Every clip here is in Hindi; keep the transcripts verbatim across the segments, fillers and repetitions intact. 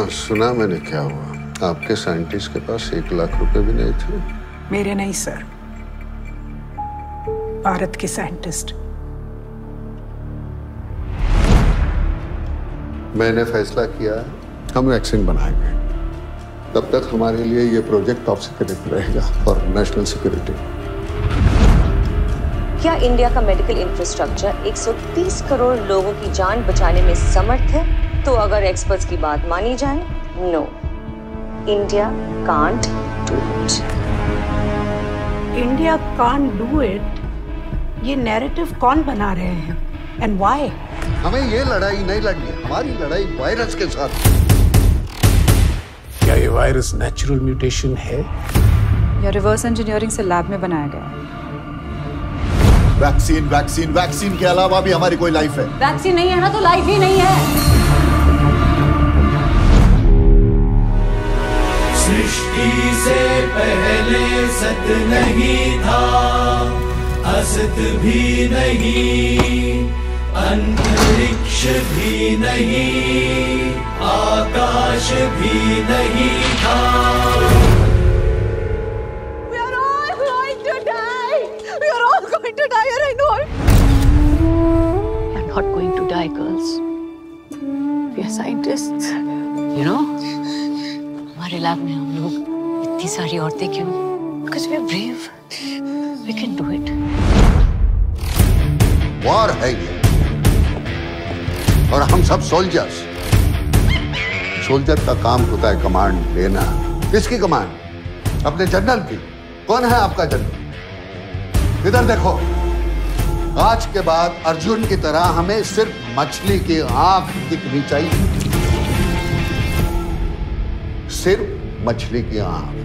हाँ, सुना मैंने। क्या हुआ? आपके साइंटिस्ट के पास एक लाख रुपए भी नहीं थे? मेरे नहीं सर, भारत के साइंटिस्ट। मैंने फैसला किया हम वैक्सीन बनाएंगे। तब तक हमारे लिए ये प्रोजेक्ट टॉप सीक्रेट रहेगा और नेशनल सिक्योरिटी। क्या इंडिया का मेडिकल इंफ्रास्ट्रक्चर एक सौ तीस करोड़ लोगों की जान बचाने में समर्थ है? तो अगर एक्सपर्ट्स की बात मानी जाए, no, India can't do it. India can't do it, ये नैरेटिव कौन बना रहे हैं एंड व्हाई? हमें ये लड़ाई नहीं लड़नी, हमारी लड़ाई वायरस के साथ। क्या ये वायरस नेचुरल म्यूटेशन है या रिवर्स इंजीनियरिंग से लैब में बनाया गया है? वैक्सीन वैक्सीन वैक्सीन के अलावा भी हमारी कोई लाइफ है। वैक्सीन नहीं है ना तो लाइफ ही नहीं है। सृष्टि से पहले सत नहीं था, असत भी नहीं, अंतरिक्ष भी नहीं, आकाश भी नहीं था। We are all going to die. We are all going to die, and I know it. We are not going to die, girls. We are scientists. You know, हमारे लैब में हम लोग इतनी सारी औरतें क्यों? Because we are brave. We can do it. War है ये, और हम सब सोल्जर्स। सोल्जर का काम होता है कमांड लेना। किसकी कमांड? अपने जनरल की। कौन है आपका जनरल? इधर देखो, आज के बाद अर्जुन की तरह हमें सिर्फ मछली की आंख दिखनी चाहिए, सिर्फ मछली की आंख।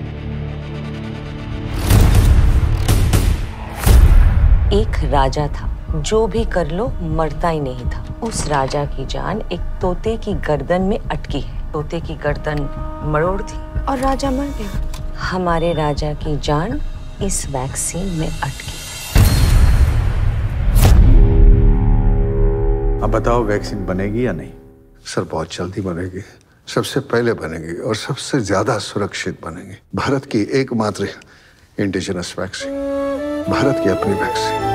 एक राजा था, जो भी कर लो मरता ही नहीं था। उस राजा की जान एक तोते की गर्दन में अटकी है। तोते की गर्दन मरोड़ थी और राजा मर गया। हमारे राजा की जान इस वैक्सीन में अटकी। अब बताओ, वैक्सीन बनेगी या नहीं? सर, बहुत जल्दी बनेगी। सबसे पहले बनेगी और सबसे ज्यादा सुरक्षित बनेगी। भारत की एकमात्र इंडिजिनस वैक्सीन, भारत की अपनी वैक्सीन।